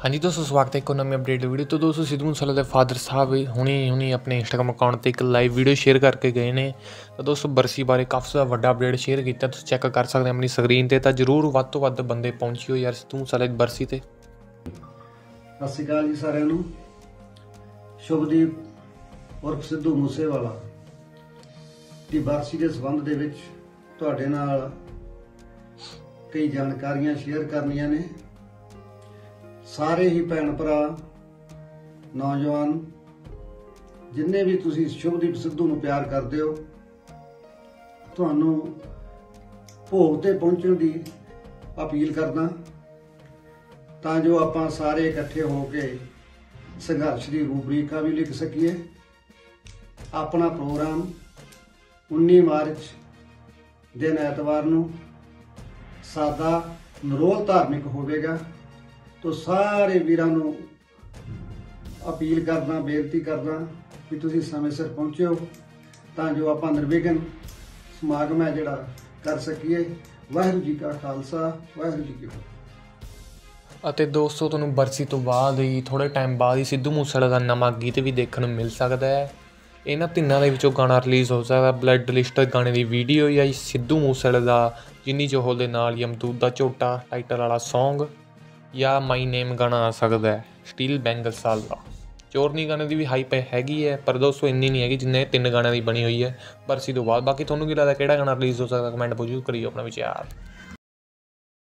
हाँ जी दोस्तों, स्वागत है एक और नवी अपडेट वीडियो। तो दोस्तों सिद्धू मूसेवाले के फादर साहब हुणी अपने इंस्टाग्राम अकाउंट पर एक लाइव वीडियो शेयर करके गए ने। तो दोस्तों बरसी बारे काफ़ी ज़्यादा वड्डा अपडेट शेयर किया, तुसीं चैक कर सकते हैं अपनी स्क्रीन पर। तो जरूर वध तो वध बंदे पहुंचियो यार सिद्धू मूसेवाले की बरसी ते। सत श्री अकाल जी सारिਆਂ ਨੂੰ। शुभदीप उर्फ सिद्धू मूसेवाला ਦੀ ਬਰਸੀ ਦੇ ਸੰਬੰਧ ਦੇ ਵਿੱਚ ਤੁਹਾਡੇ ਨਾਲ ਕਈ ਜਾਣਕਾਰੀਆਂ ਸ਼ੇਅਰ ਕਰਨੀਆਂ ਨੇ। ਸਾਰੇ ਹੀ ਭੈਣ ਭਰਾ ਨੌਜਵਾਨ ਜਿੰਨੇ ਵੀ ਤੁਸੀਂ ਸ਼ੁਭਦੀਪ ਸਿੱਧੂ ਨੂੰ ਪਿਆਰ ਕਰਦੇ ਹੋ, ਤੁਹਾਨੂੰ ਭੋਗ ਤੇ ਪਹੁੰਚਣ ਦੀ ਅਪੀਲ ਕਰਦਾ ਤਾਂ ਜੋ ਆਪਾਂ ਸਾਰੇ ਇਕੱਠੇ ਹੋ ਕੇ संघर्ष की रूपरेखा भी लिख सकीए। अपना प्रोग्राम 19 मार्च दिन ऐतवार नूं सादा नरोल धार्मिक होवेगा। तो सारे वीरां नूं अपील करदा, बेनती करदा कि तुसीं समय सिर पहुंचो तां जो आपां निर्विघन समागम है जिहड़ा कर सकीए। वाहिगुरू जी का खालसा, वाहिगुरू जी की फतेह। ਅਤੇ ਦੋਸਤੋ ਤੁਹਾਨੂੰ ਬਰਸੀ ਤੋਂ ਬਾਅਦ ਹੀ ਥੋੜ੍ਹੇ ਟਾਈਮ ਬਾਅਦ ਹੀ ਸਿੱਧੂ ਮੂਸੇਵਾਲੇ ਦਾ ਨਵਾਂ ਗੀਤ ਵੀ ਦੇਖਣ ਨੂੰ ਮਿਲ ਸਕਦਾ ਹੈ। ਇਹਨਾਂ ਤਿੰਨਾਂ ਦੇ ਵਿੱਚੋਂ ਗਾਣਾ ਰਿਲੀਜ਼ ਹੋ ਸਕਦਾ। ਬਲੱਡ ਲਿਸਟ ਗਾਣੇ ਦੀ ਵੀਡੀਓ ਜਾਂ ਸਿੱਧੂ ਮੂਸੇਵਾਲੇ ਦਾ ਜਿੰਨੀ ਚੋਹਲ ਦੇ ਨਾਲ ਯਮਦੂਤ ਦਾ ਝੋਟਾ ਟਾਈਟਲ ਵਾਲਾ ਸੌਂਗ ਜਾਂ ਮਾਈ ਨੇਮ ਗਾਣਾ ਆ ਸਕਦਾ ਹੈ ਸਟੀਲ ਬੈਂਗਲਸ ਦਾ। ਚੋਰਨੀ ਗਾਣੇ ਦੀ ਵੀ ਹਾਈਪ ਹੈਗੀ ਹੈ, ਪਰ ਦੋਸਤੋ ਇੰਨੀ ਨਹੀਂ ਹੈਗੀ ਜਿੰਨੇ ਤਿੰਨ ਗਾਣਿਆਂ ਦੀ ਬਣੀ ਹੋਈ ਹੈ ਬਰਸੀ ਤੋਂ ਬਾਅਦ। ਬਾਕੀ ਤੁਹਾਨੂੰ ਕੀ ਲੱਗਦਾ ਕਿਹੜਾ ਗਾਣਾ ਰਿਲੀਜ਼ ਹੋ ਸਕਦਾ? ਕਮੈਂਟ ਪੁੱਛੋ, ਕਰਿਓ ਆਪਣਾ ਵਿਚਾਰ।